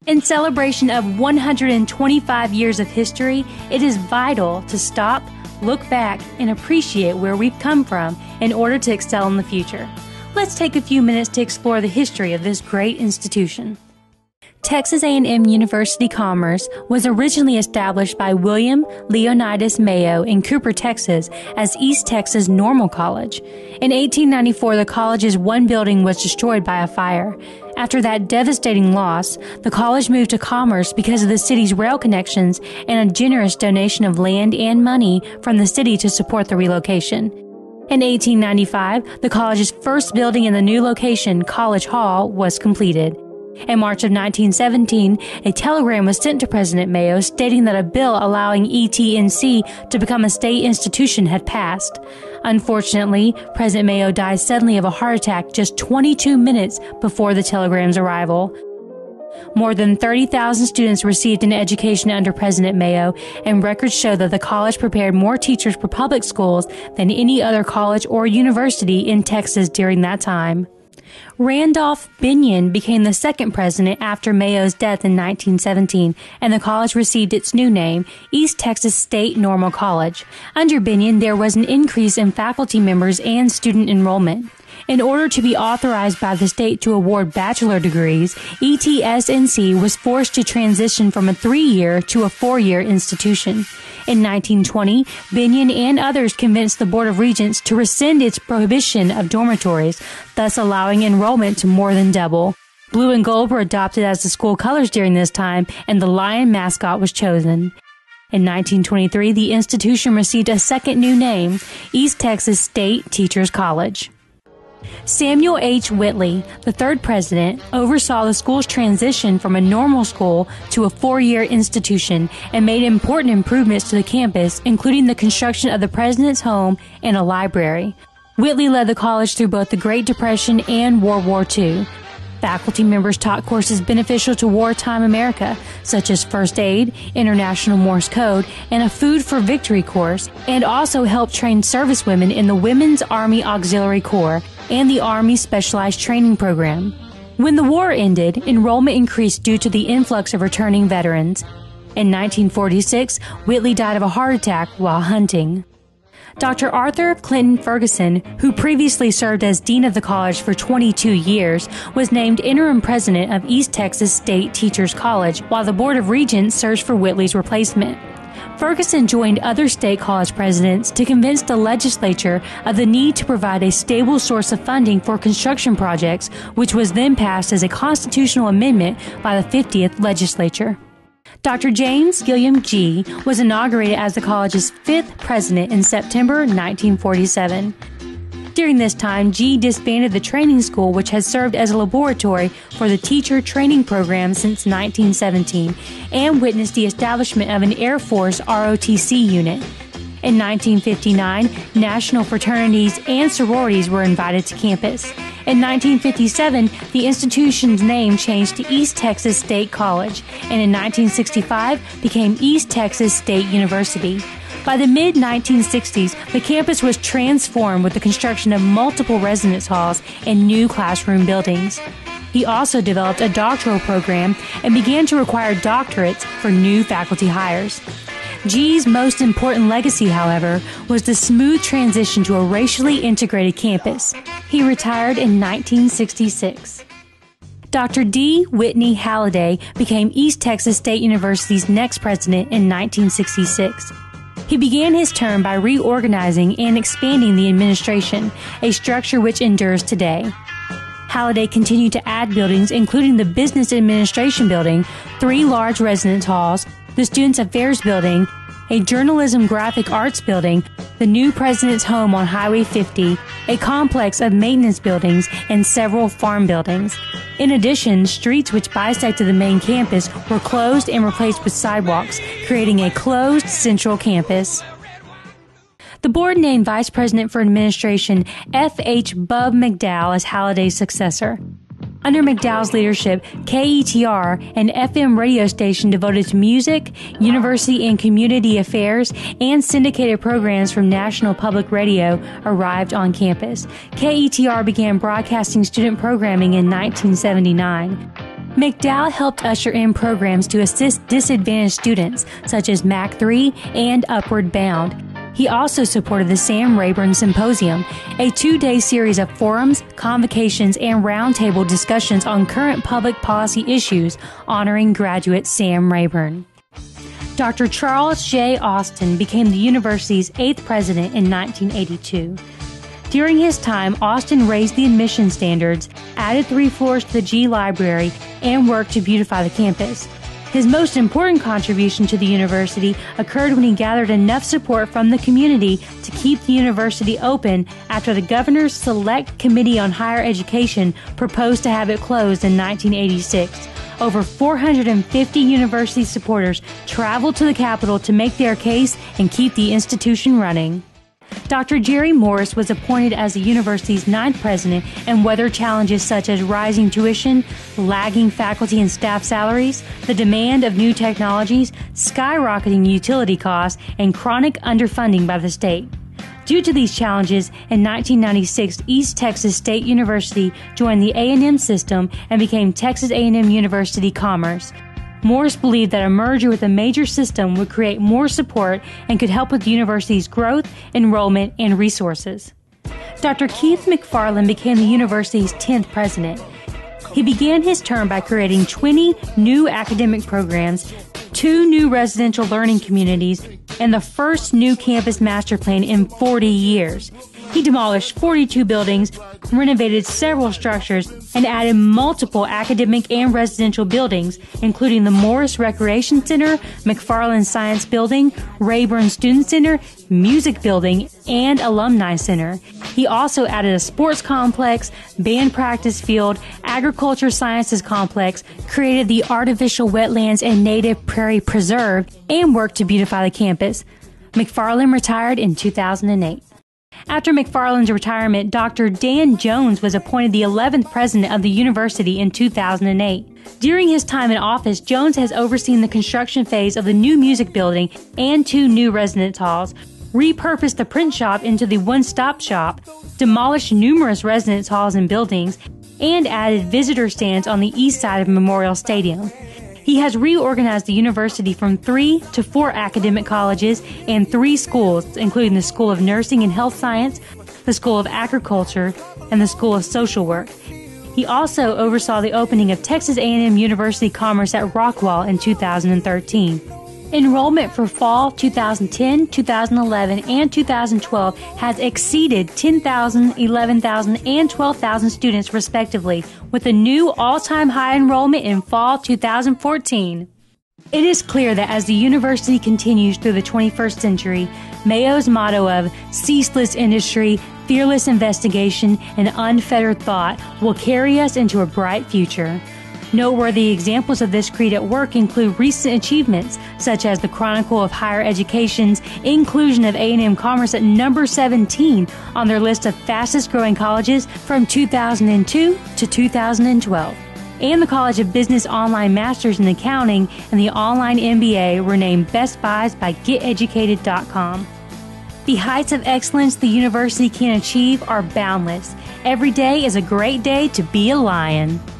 In celebration of 125 years of history, it is vital to stop, look back, and appreciate where we've come from in order to excel in the future. Let's take a few minutes to explore the history of this great institution. Texas A&M University Commerce was originally established by William Leonidas Mayo in Cooper, Texas, as East Texas Normal College. In 1894, the college's one building was destroyed by a fire. After that devastating loss, the college moved to Commerce because of the city's rail connections and a generous donation of land and money from the city to support the relocation. In 1895, the college's first building in the new location, College Hall, was completed. In March of 1917, a telegram was sent to President Mayo stating that a bill allowing ETNC to become a state institution had passed. Unfortunately, President Mayo died suddenly of a heart attack just 22 minutes before the telegram's arrival. More than 30,000 students received an education under President Mayo, and records show that the college prepared more teachers for public schools than any other college or university in Texas during that time. Randolph Binion became the second president after Mayo's death in 1917, and the college received its new name, East Texas State Normal College. Under Binion, there was an increase in faculty members and student enrollment. In order to be authorized by the state to award bachelor degrees, ETSNC was forced to transition from a 3-year to a 4-year institution. In 1920, Binion and others convinced the Board of Regents to rescind its prohibition of dormitories, thus allowing enrollment to more than double. Blue and gold were adopted as the school colors during this time, and the lion mascot was chosen. In 1923, the institution received a second new name, East Texas State Teachers College. Samuel H. Whitley, the third president, oversaw the school's transition from a normal school to a 4-year institution and made important improvements to the campus, including the construction of the president's home and a library. Whitley led the college through both the Great Depression and World War II. Faculty members taught courses beneficial to wartime America, such as first aid, international Morse code, and a food for victory course, and also helped train servicewomen in the Women's Army Auxiliary Corps and the Army Specialized Training Program. When the war ended, enrollment increased due to the influx of returning veterans. In 1946, Whitley died of a heart attack while hunting. Dr. Arthur Clinton Ferguson, who previously served as dean of the college for 22 years, was named interim president of East Texas State Teachers College, while the Board of Regents searched for Whitley's replacement. Ferguson joined other state college presidents to convince the legislature of the need to provide a stable source of funding for construction projects, which was then passed as a constitutional amendment by the 50th legislature. Dr. James Gilliam Gee was inaugurated as the college's 5th president in September 1947. During this time, Gee disbanded the training school, which has served as a laboratory for the teacher training program since 1917, and witnessed the establishment of an Air Force ROTC unit. In 1959, national fraternities and sororities were invited to campus. In 1957, the institution's name changed to East Texas State College, and in 1965 became East Texas State University. By the mid-1960s, the campus was transformed with the construction of multiple residence halls and new classroom buildings. He also developed a doctoral program and began to require doctorates for new faculty hires. Gee's most important legacy, however, was the smooth transition to a racially integrated campus. He retired in 1966. Dr. D. Whitney Halliday became East Texas State University's next president in 1966. He began his term by reorganizing and expanding the administration, a structure which endures today. Halliday continued to add buildings, including the Business Administration Building, 3 large residence halls, the Students Affairs Building, a Journalism Graphic Arts Building, the new President's Home on Highway 50, a complex of maintenance buildings, and several farm buildings. In addition, streets which bisected the main campus were closed and replaced with sidewalks, creating a closed central campus. The board named Vice President for Administration F.H. Bub McDowell as Halliday's successor. Under McDowell's leadership, KETR, an FM radio station devoted to music, university and community affairs, and syndicated programs from National Public Radio, arrived on campus. KETR began broadcasting student programming in 1979. McDowell helped usher in programs to assist disadvantaged students, such as Mac 3 and Upward Bound. He also supported the Sam Rayburn Symposium, a 2-day series of forums, convocations, and roundtable discussions on current public policy issues honoring graduate Sam Rayburn. Dr. Charles J. Austin became the university's 8th president in 1982. During his time, Austin raised the admission standards, added 3 floors to the G Library, and worked to beautify the campus. His most important contribution to the university occurred when he gathered enough support from the community to keep the university open after the Governor's Select Committee on Higher Education proposed to have it closed in 1986. Over 450 university supporters traveled to the Capitol to make their case and keep the institution running. Dr. Jerry Morris was appointed as the university's 9th president and weathered challenges such as rising tuition, lagging faculty and staff salaries, the demand of new technologies, skyrocketing utility costs, and chronic underfunding by the state. Due to these challenges, in 1996, East Texas State University joined the A&M system and became Texas A&M University Commerce. Morris believed that a merger with a major system would create more support and could help with the university's growth, enrollment, and resources. Dr. Keith McFarland became the university's 10th president. He began his term by creating 20 new academic programs, 2 new residential learning communities, and the first new campus master plan in 40 years. He demolished 42 buildings, renovated several structures, and added multiple academic and residential buildings, including the Morris Recreation Center, McFarland Science Building, Rayburn Student Center, Music Building, and Alumni Center. He also added a sports complex, band practice field, agriculture sciences complex, created the artificial wetlands and native prairie preserve, and worked to beautify the campus. McFarland retired in 2008. After McFarland's retirement, Dr. Dan Jones was appointed the 11th president of the university in 2008. During his time in office, Jones has overseen the construction phase of the new music building and 2 new residence halls, repurposed the print shop into the one-stop shop, demolished numerous residence halls and buildings, and added visitor stands on the east side of Memorial Stadium. He has reorganized the university from 3 to 4 academic colleges and 3 schools, including the School of Nursing and Health Science, the School of Agriculture, and the School of Social Work. He also oversaw the opening of Texas A&M University Commerce at Rockwall in 2013. Enrollment for fall 2010, 2011, and 2012 has exceeded 10,000, 11,000, and 12,000 students respectively, with a new all-time high enrollment in fall 2014. It is clear that as the university continues through the 21st century, Mayo's motto of ceaseless industry, fearless investigation, and unfettered thought will carry us into a bright future. Noteworthy examples of this creed at work include recent achievements, such as the Chronicle of Higher Education's inclusion of A&M Commerce at number 17 on their list of fastest-growing colleges from 2002 to 2012. And the College of Business Online Masters in Accounting and the Online MBA were named Best Buys by GetEducated.com. The heights of excellence the university can achieve are boundless. Every day is a great day to be a lion.